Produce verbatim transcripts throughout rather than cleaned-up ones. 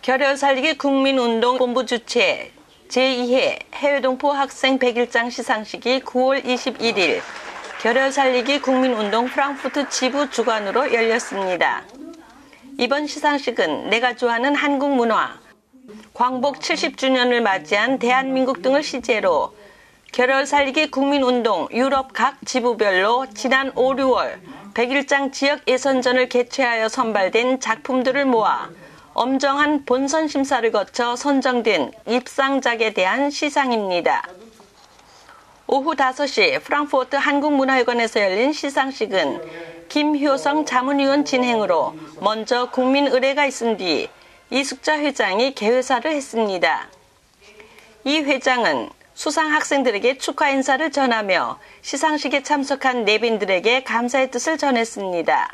결혈 살리기 국민운동 본부 주최 제이 회 해외동포 학생 백일장 시상식이 구월 이십일일 결혈 살리기 국민운동 프랑크푸르트 지부 주관으로 열렸습니다. 이번 시상식은 내가 좋아하는 한국 문화, 광복 칠십 주년을 맞이한 대한민국 등을 시제로 결혈 살리기 국민운동 유럽 각 지부별로 지난 오, 유월 백일장 지역 예선전을 개최하여 선발된 작품들을 모아 엄정한 본선 심사를 거쳐 선정된 입상작에 대한 시상입니다. 오후 다섯 시 프랑크푸르트 한국문화회관에서 열린 시상식은 김효성 자문위원 진행으로 먼저 국민 의례가 있은 뒤 이숙자 회장이 개회사를 했습니다. 이 회장은 수상 학생들에게 축하 인사를 전하며 시상식에 참석한 내빈들에게 감사의 뜻을 전했습니다.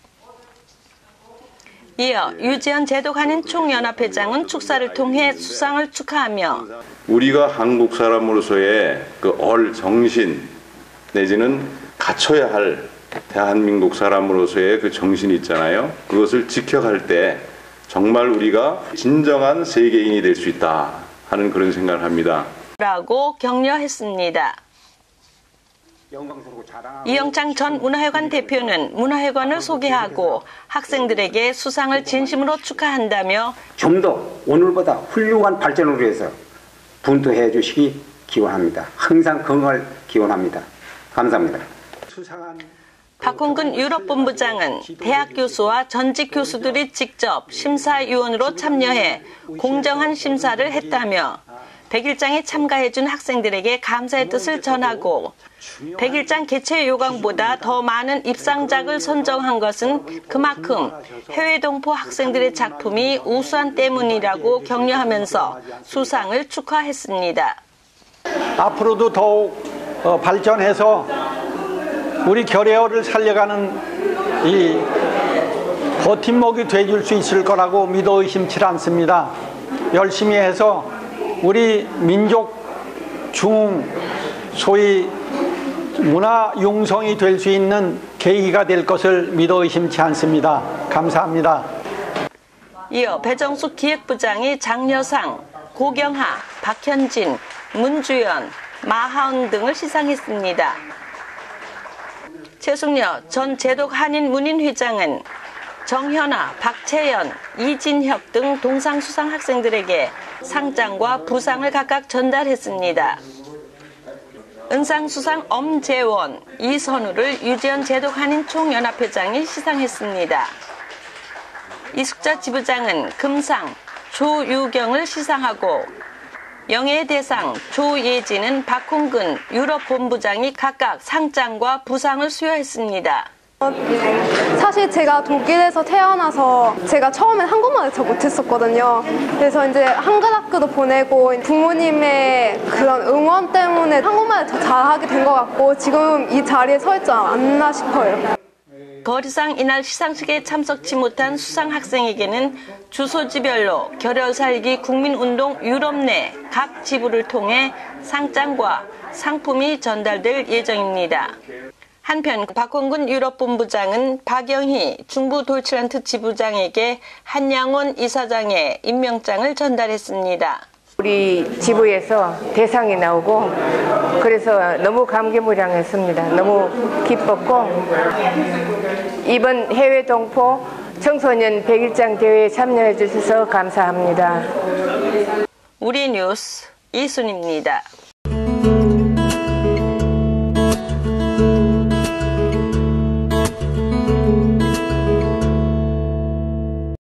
이어 유지연 제독한인 총연합회장은 축사를 통해 수상을 축하하며 우리가 한국 사람으로서의 그 얼 정신 내지는 갖춰야 할 대한민국 사람으로서의 그 정신이 있잖아요. 그것을 지켜갈 때 정말 우리가 진정한 세계인이 될 수 있다 하는 그런 생각을 합니다. 라고 격려했습니다. 이영창 전 문화회관 대표는 문화회관을 소개하고 학생들에게 수상을 진심으로 축하한다며 좀 더 오늘보다 훌륭한 발전을 위해서 분투해 주시기 기원합니다. 항상 건강을 기원합니다. 감사합니다. 박홍근 유럽본부장은 대학 교수와 전직 교수들이 직접 심사위원으로 참여해 공정한 심사를 했다며 백일장에 참가해준 학생들에게 감사의 뜻을 전하고 백일장 개최 요강보다 더 많은 입상작을 선정한 것은 그만큼 해외 동포 학생들의 작품이 우수한 때문이라고 격려하면서 수상을 축하했습니다. 앞으로도 더욱 발전해서 우리 결혈을 살려가는 이 버팀목이 돼줄 수 있을 거라고 믿어 의심치 않습니다. 열심히 해서 우리 민족 중 소위 문화 융성이 될 수 있는 계기가 될 것을 믿어 의심치 않습니다. 감사합니다. 이어 배정숙 기획부장이 장려상, 고경하, 박현진, 문주연, 마하은 등을 시상했습니다. 최숙녀 전 제독 한인 문인회장은 정현아, 박채연, 이진혁 등 동상 수상 학생들에게 상장과 부상을 각각 전달했습니다. 은상 수상 엄재원, 이선우를 유지연 제독 한인 총연합회장이 시상했습니다. 이숙자 지부장은 금상 조유경을 시상하고 영예의 대상 조예진은 박홍근 유럽 본부장이 각각 상장과 부상을 수여했습니다. 사실 제가 독일에서 태어나서 제가 처음엔 한국말을 잘 못했었거든요. 그래서 이제 한글 학교도 보내고 부모님의 그런 응원 때문에 한국말을 더 잘하게 된 것 같고 지금 이 자리에 서 있지 않나 싶어요. 거리상 이날 시상식에 참석치 못한 수상 학생에게는 주소지별로 결혈 살리기 국민운동 유럽 내 각 지부를 통해 상장과 상품이 전달될 예정입니다. 한편 박홍근 유럽본부장은 박영희 중부 돌칠란트 지부장에게 한양원 이사장의 임명장을 전달했습니다. 우리 지부에서 대상이 나오고 그래서 너무 감개무량했습니다. 너무 기뻤고 이번 해외 동포 청소년 백일장 대회에 참여해 주셔서 감사합니다. 우리 뉴스 이순입니다.